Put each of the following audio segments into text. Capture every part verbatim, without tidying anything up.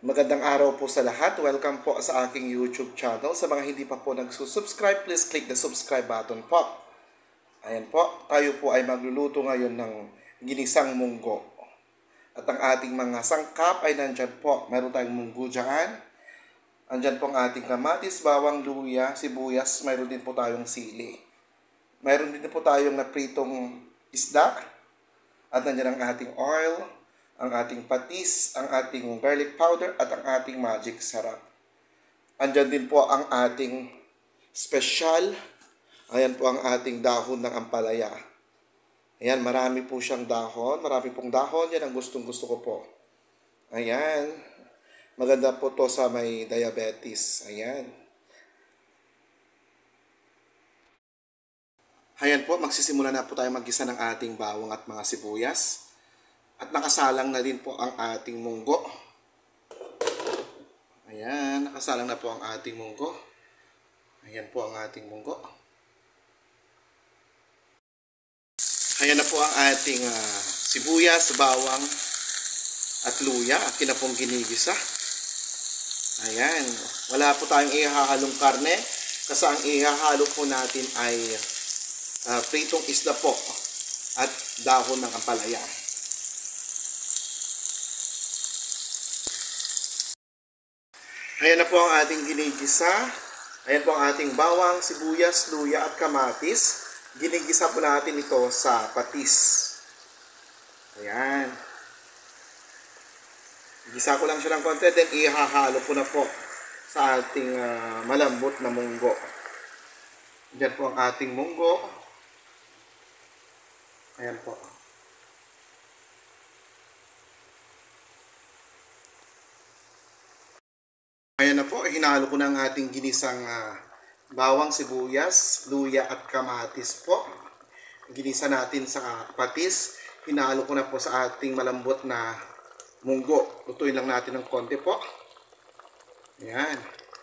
Magandang araw po sa lahat. Welcome po sa aking YouTube channel. Sa mga hindi pa po nagsusubscribe, please click the subscribe button po. Ayan po, tayo po ay magluluto ngayon ng ginisang munggo. At ang ating mga sangkap ay nandyan po. Meron tayong munggo dyan. Andyan po ang ating kamatis, bawang, luya, sibuyas. Mayroon din po tayong sili. Mayroon din po tayong napritong isda. At nandyan ang ating oil, ang ating patis, ang ating garlic powder, at ang ating magic sarap. Andyan din po ang ating special. Ayan po ang ating dahon ng ampalaya. Ayan, marami po siyang dahon. Marami pong dahon. Yan ang gustong gusto ko po. Ayan. Maganda po to sa may diabetes. Ayan. Ayan po, magsisimula na po tayo maggisa ng ating bawang at mga sibuyas. At nakasalang na din po ang ating munggo. Ayan, nakasalang na po ang ating munggo. Ayan po ang ating munggo. Ayan na po ang ating uh, sibuyas, bawang, at luya. Akin na pong ginigisa. Ayan, wala po tayong ihahalong karne. Kasi ang ihahalo po natin ay uh, pritong isda po at dahon ng ampalaya. Ayan na po ang ating ginigisa. Ayan po ang ating bawang, sibuyas, luya at kamatis. Ginigisa po natin ito sa patis. Ayan. Gisa ko lang siya ng konti, then ihahalo po na po sa ating uh, malambot na munggo. Diyan po ang ating munggo. Ayan po. Ayan na po, hinalo ko na ang ating ginisang uh, bawang, sibuyas, luya at kamatis po. Ginisa natin sa patis. Hinalo ko na po sa ating malambot na munggo. Lutuin lang natin ng konti po. Ayan.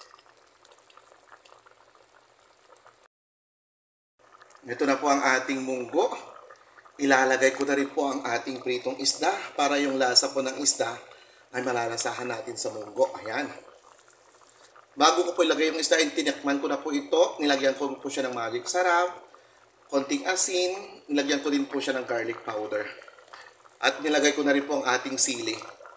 Ito na po ang ating munggo. Ilalagay ko na rin po ang ating pritong isda para yung lasa po ng isda ay malalasahan natin sa munggo. Ayan. Bago ko po ilagay yung isda, tinakman ko na po ito. Nilagyan ko po siya ng magic sarap, konting asin, nilagyan ko din po siya ng garlic powder. At nilagay ko na rin po ang ating sili.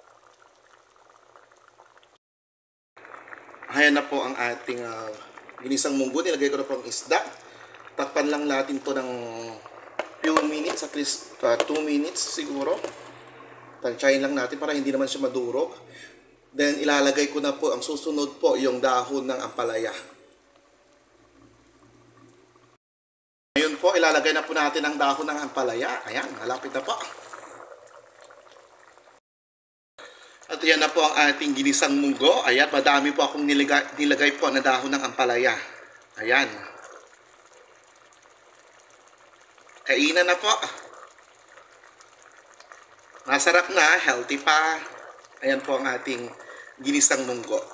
Ayan na po ang ating uh, ginisang munggo. Nilagay ko na po ang isda. Takpan lang natin to ng few minutes, at least two minutes siguro. Tansyahin lang natin para hindi naman siya madurog. Then ilalagay ko na po ang susunod po yung dahon ng ampalaya. Ngayon po, ilalagay na po natin ang dahon ng ampalaya. Ayan, malapit na po. At yan na po ang ating ginisang munggo. Ayan, madami po akong nilagay, nilagay po na dahon ng ampalaya. Ayan. Kainan na po. Masarap na, healthy pa. Ayan po ang ating ginisang munggo.